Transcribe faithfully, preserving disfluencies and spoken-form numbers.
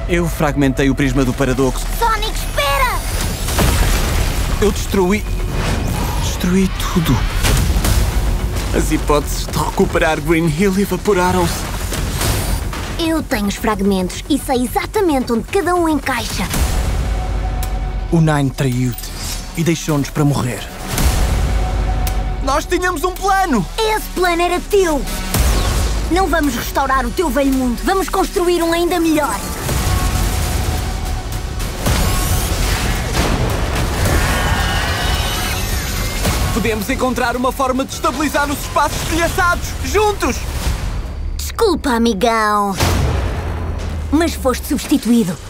Eu fragmentei o prisma do paradoxo. Sonic, espera! Eu destruí... Destruí tudo. As hipóteses de recuperar Green Hill evaporaram-se. Eu tenho os fragmentos e sei exatamente onde cada um encaixa. O Nine traiu-te e deixou-nos para morrer. Nós tínhamos um plano! Esse plano era teu! Não vamos restaurar o teu velho mundo, vamos construir um ainda melhor! Podemos encontrar uma forma de estabilizar os espaços estilhaçados, juntos! Desculpa, amigão, mas foste substituído.